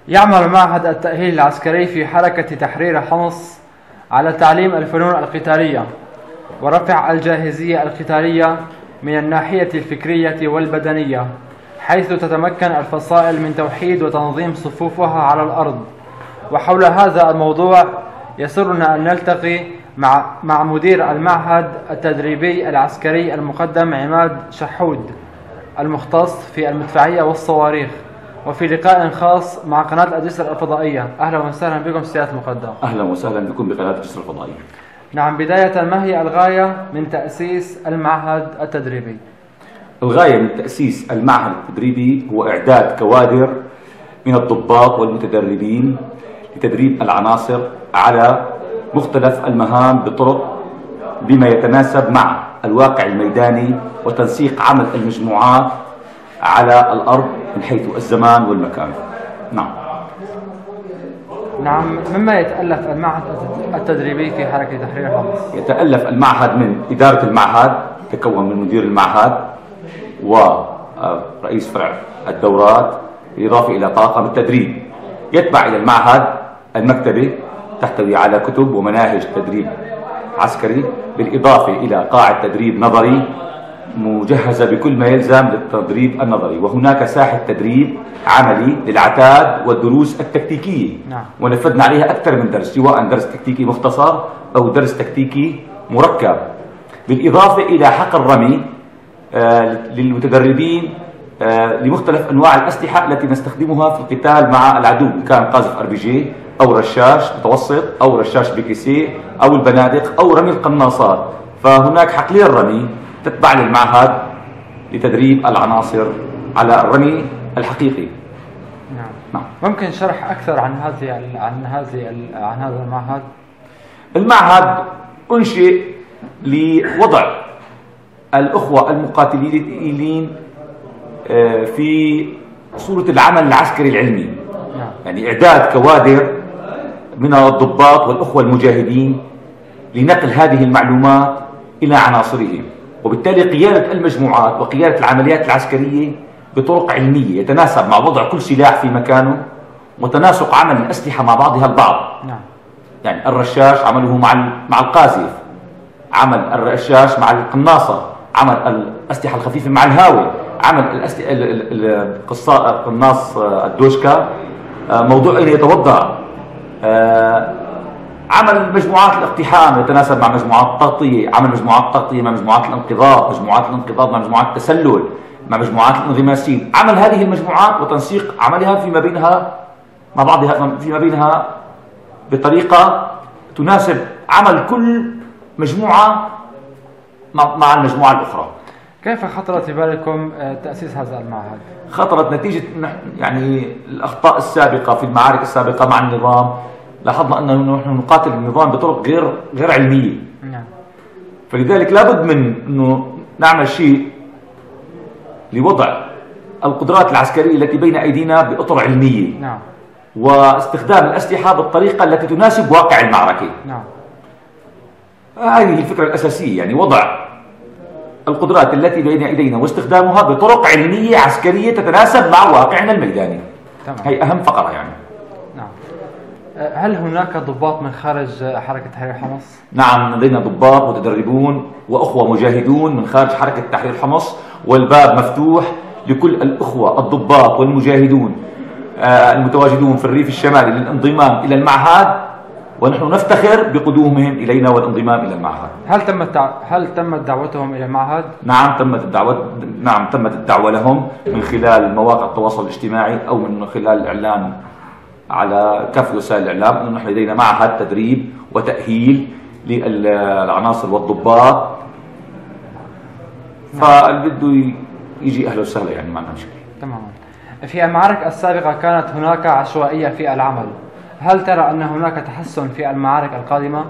يعمل معهد التأهيل العسكري في حركة تحرير حمص على تعليم الفنون القتالية ورفع الجاهزية القتالية من الناحية الفكرية والبدنية، حيث تتمكن الفصائل من توحيد وتنظيم صفوفها على الأرض. وحول هذا الموضوع يسرنا أن نلتقي مع مدير المعهد التدريبي العسكري المقدم عماد شحود، المختص في المدفعية والصواريخ، وفي لقاء خاص مع قناة الجسر الفضائية. أهلا وسهلا بكم سيادة المقدم. أهلا وسهلا بكم بقناة الجسر الفضائية. نعم، بداية ما هي الغاية من تأسيس المعهد التدريبي؟ الغاية من تأسيس المعهد التدريبي هو إعداد كوادر من الضباط والمتدربين لتدريب العناصر على مختلف المهام بطرق بما يتناسب مع الواقع الميداني وتنسيق عمل المجموعات على الأرض من حيث الزمان والمكان. نعم، مما يتألف المعهد التدريبي في حركة تحرير حمص؟ يتألف المعهد من إدارة المعهد، تكون من مدير المعهد ورئيس فرع الدورات، بالإضافة إلى طاقم التدريب. يتبع إلى المعهد المكتبة تحتوي على كتب ومناهج تدريب عسكري، بالإضافة إلى قاعة تدريب نظري مجهزة بكل ما يلزم للتدريب النظري، وهناك ساحة تدريب عملي للعتاد والدروس التكتيكية. ونفذنا عليها أكثر من درس، سواء درس تكتيكي مختصر أو درس تكتيكي مركب، بالإضافة إلى حقل رمي للمتدربين لمختلف أنواع الأسلحة التي نستخدمها في القتال مع العدو، إن كان قاذف RPG أو رشاش متوسط أو رشاش BKC أو البنادق أو رمي القناصات. فهناك حقلين رمي تتبع للمعهد لتدريب العناصر على الرمي الحقيقي. نعم. ممكن شرح أكثر عن هذا المعهد؟ المعهد أنشئ لوضع الأخوة المقاتلين في صورة العمل العسكري العلمي. يعني إعداد كوادر من الضباط والأخوة المجاهدين لنقل هذه المعلومات إلى عناصرهم، وبالتالي قيادة المجموعات وقيادة العمليات العسكرية بطرق علمية يتناسب مع وضع كل سلاح في مكانه وتناسق عمل الأسلحة مع بعضها البعض. يعني الرشاش عمله مع القاذف، عمل الرشاش مع القناصة، عمل الأسلحة الخفيفة مع الهاوي، عمل القناص الدوشكا، موضوع أين يتوضأ، عمل مجموعات الاقتحام يتناسب مع مجموعات التغطية، عمل مجموعات التغطية مع مجموعات الانقضاض، مجموعات الانقضاض مع مجموعات التسلل، مع مجموعات الانغماسين، عمل هذه المجموعات وتنسيق عملها فيما بينها مع بعضها فيما بينها بطريقة تناسب عمل كل مجموعة مع المجموعة الأخرى. كيف خطرت في بالكم تأسيس هذا المعهد؟ خطرت نتيجة يعني الأخطاء السابقة في المعارك السابقة مع النظام. لاحظنا أنه نحن نقاتل النظام بطرق غير علمية. فلذلك لابد من أنه نعمل شيء لوضع القدرات العسكرية التي بين أيدينا بأطر علمية. واستخدام الأسلحة بالطريقة التي تناسب واقع المعركة. هذه الفكرة الأساسية، يعني وضع القدرات التي بين أيدينا واستخدامها بطرق علمية عسكرية تتناسب مع واقعنا الميداني. هي أهم فقرة يعني. هل هناك ضباط من خارج حركة تحرير حمص؟ نعم، لدينا ضباط متدربون وأخوة مجاهدون من خارج حركة تحرير حمص، والباب مفتوح لكل الأخوة الضباط والمجاهدون المتواجدون في الريف الشمالي للانضمام إلى المعهد، ونحن نفتخر بقدومهم إلينا والانضمام إلى المعهد. هل تمت دعوتهم إلى المعهد؟ نعم تمت الدعوة لهم من خلال مواقع التواصل الاجتماعي أو من خلال الإعلان على كافة وسائل الإعلام أنه نحن لدينا معهد تدريب وتأهيل للعناصر والضباط. فاللي بده يجي أهلا وسهلا، يعني ما عندنا مشكلة. تماما. في المعارك السابقة كانت هناك عشوائية في العمل، هل ترى أن هناك تحسن في المعارك القادمة؟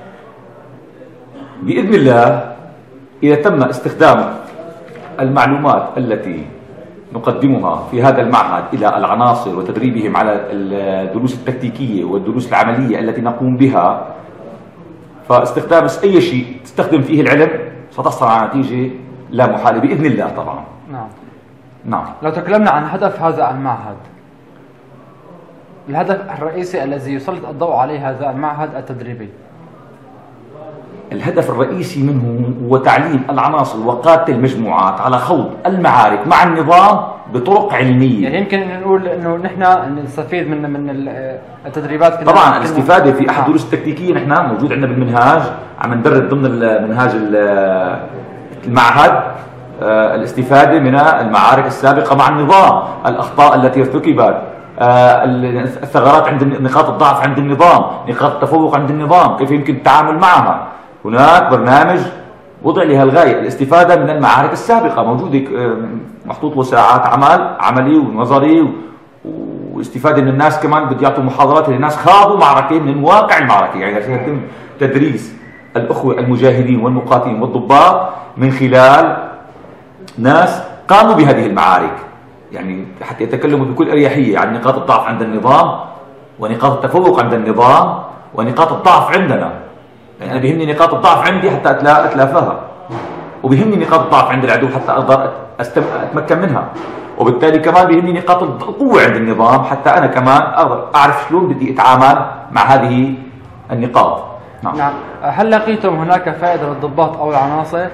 بإذن الله، إذا تم استخدام المعلومات التي نقدمها في هذا المعهد إلى العناصر وتدريبهم على الدروس التكتيكية والدروس العملية التي نقوم بها، فاستخدام أي شيء تستخدم فيه العلم ستحصل على نتيجة لا محالة بإذن الله طبعا. نعم. لو تكلمنا عن هدف هذا المعهد. الهدف الرئيسي الذي يسلط الضوء عليه هذا المعهد التدريبي؟ الهدف الرئيسي منه هو تعليم العناصر وقادة المجموعات على خوض المعارك مع النظام بطرق علمية. يعني يمكن أن نقول أنه نحن نستفيد من التدريبات. طبعا الاستفادة في أحد دروس التكتيكية نحن موجود عندنا بالمنهاج، عم ندرب ضمن المنهاج المعهد الاستفادة من المعارك السابقة مع النظام، الأخطاء التي ارتكبت، الثغرات عند نقاط الضعف عند النظام، نقاط التفوق عند النظام، كيف يمكن التعامل معها. هناك برنامج وضع لها الغاية الاستفادة من المعارك السابقة، موجودة محطوط له ساعات عمل عملي ونظري، واستفادة من الناس كمان بده يعطوا محاضرات للناس خاضوا معركة من واقع المعركة، يعني عشان يتم تدريس الأخوة المجاهدين والمقاتلين والضباط من خلال ناس قاموا بهذه المعارك، يعني حتى يتكلموا بكل أريحية عن نقاط الضعف عند النظام ونقاط التفوق عند النظام ونقاط الضعف عندنا. يعني أنا بيهمني نقاط الضعف عندي حتى أتلافاها، وبيهمني نقاط الضعف عند العدو حتى أقدر أتمكن منها، وبالتالي كمان بيهمني نقاط القوة عند النظام حتى أنا كمان أقدر أعرف شلون بدي أتعامل مع هذه النقاط. نعم. هل لقيتم هناك فائدة للضباط أو العناصر؟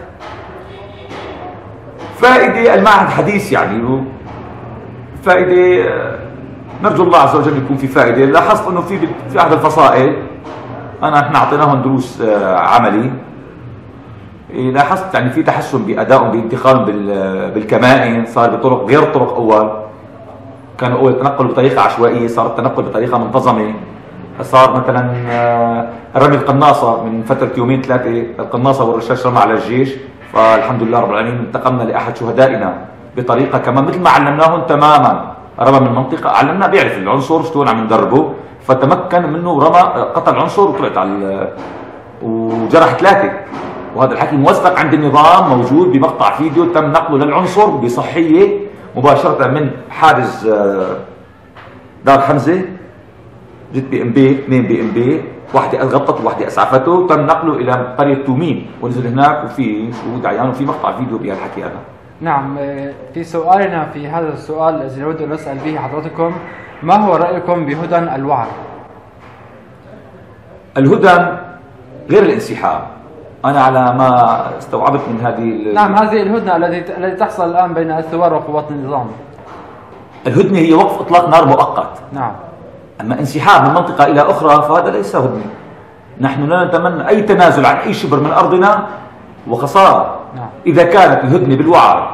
فائدة المعهد حديث يعني، فائدة نرجو الله عز وجل يكون في فائدة. لاحظت أنه في أحد الفصائل احنا اعطيناهم دروس عملي، لاحظت يعني في تحسن بادائهم بانتقالهم بالكمائن، صار بطرق غير الطرق اول. كانوا اول تنقلوا بطريقه عشوائيه، صار التنقل بطريقه منتظمه. صار مثلا رمي القناصه من فتره يومين ثلاثه، القناصه والرشاش رمى على الجيش، فالحمد لله رب العالمين انتقمنا لاحد شهدائنا بطريقه كمان مثل ما علمناهم تماما. رمى من منطقه علمناه بيعرف العنصر شلون عم ندربه، فتمكن منه ورمى قتل عنصر وطلعت على وجرح ثلاثه. وهذا الحكي موثق عند النظام، موجود بمقطع فيديو تم نقله للعنصر بصحيه مباشره من حارز دار حمزه. جت بي ام بي، اثنين بي ام بي، واحده غطت وواحده اسعفته، تم نقله الى قريه تومين ونزل هناك وفي شهود عيان وفي مقطع فيديو بهالحكي هذا. نعم. في سؤالنا في هذا السؤال الذي نود ان نسال به حضرتكم، ما هو رايكم بهدن الوعر؟ الهدن غير الانسحاب. انا على ما استوعبت من هذه نعم، هذه الهدنه التي تحصل الان بين الثوار وقوات النظام. الهدنه هي وقف اطلاق نار مؤقت. نعم. اما انسحاب من منطقه الى اخرى فهذا ليس هدنه. نحن لا نتمنى اي تنازل عن اي شبر من ارضنا وخساره. نعم. اذا كانت الهدنه بالوعر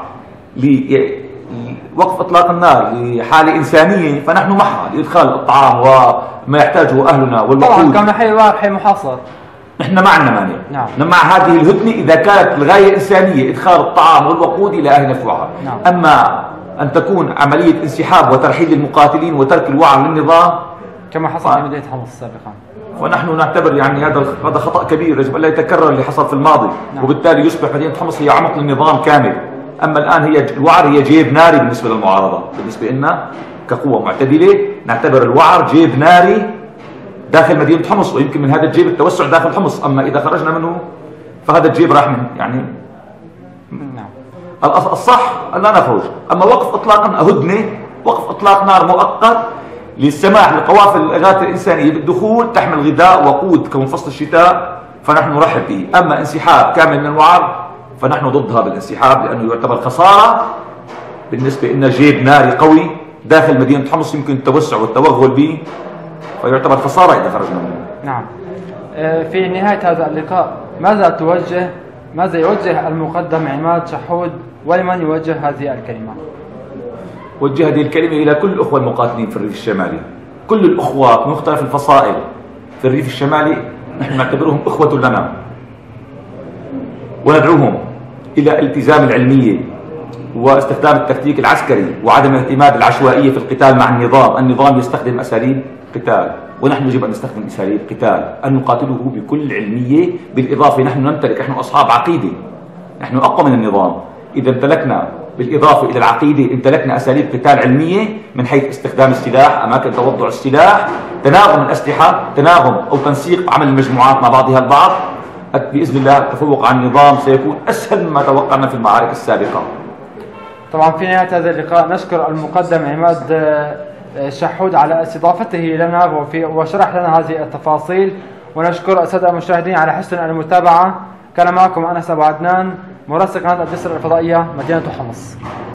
لوقف اطلاق النار لحاله انسانيه فنحن معها، لادخال الطعام وما يحتاجه اهلنا والوقود. طبعا كان حي الوعر حي محاصر، نحن ما عندنا مانع. نعم. مع هذه الهدنه اذا كانت الغايه انسانيه ادخال الطعام والوقود الى اهلنا في وعر. نعم. اما ان تكون عمليه انسحاب وترحيل المقاتلين وترك الوعر للنظام كما حصل في مدينه حمص سابقا، ونحن نعتبر يعني هذا خطأ كبير، يجب ألا يتكرر اللي حصل في الماضي. نعم. وبالتالي يصبح مدينة حمص هي عمق للنظام كامل. أما الآن هي الوعر هي جيب ناري بالنسبة للمعارضة، بالنسبة لنا كقوة معتدلة نعتبر الوعر جيب ناري داخل مدينة حمص، ويمكن من هذا الجيب التوسع داخل حمص. أما إذا خرجنا منه فهذا الجيب راح من يعني. نعم. الصح أن لا نخرج. أما وقف إطلاق هدنة، وقف إطلاق نار مؤقت للسماح لقوافل الإغاثة الإنسانية بالدخول تحمل غذاء وقود كمن فصل الشتاء فنحن نرحب به. أما انسحاب كامل من الوعر فنحن ضد هذا الانسحاب، لأنه يعتبر خسارة بالنسبة لنا. جيب ناري قوي داخل مدينة حمص يمكن التوسع والتوغل به، فيعتبر خسارة إذا خرجنا منه. نعم. في نهاية هذا اللقاء ماذا يوجه المقدم عماد شحود ولمن يوجه هذه الكلمة؟ وجه هذه الكلمة إلى كل الأخوة المقاتلين في الريف الشمالي، كل الأخوة بمختلف الفصائل في الريف الشمالي، نحن نعتبرهم أخوة لنا وندعوهم إلى الالتزام العلمية واستخدام التكتيك العسكري وعدم الاعتماد العشوائية في القتال مع النظام. النظام يستخدم أساليب قتال ونحن يجب أن نستخدم أساليب قتال، أن نقاتله بكل علمية. بالإضافة نحن نمتلك، نحن أصحاب عقيدة، نحن أقوى من النظام. إذا امتلكنا بالإضافة إلى العقيدة امتلكنا أساليب قتال علمية من حيث استخدام السلاح، أماكن توضع السلاح، تناغم الأسلحة، تناغم أو تنسيق عمل المجموعات مع بعضها البعض. بإذن الله التفوق على النظام سيكون أسهل مما توقعنا في المعارك السابقة. طبعا في نهاية هذا اللقاء نشكر المقدم عماد شحود على استضافته لنا وشرح لنا هذه التفاصيل، ونشكر السادة المشاهدين على حسن المتابعة. كان معكم أنس أبو عدنان، مراسل قناة الجسر الفضائية، مدينة حمص.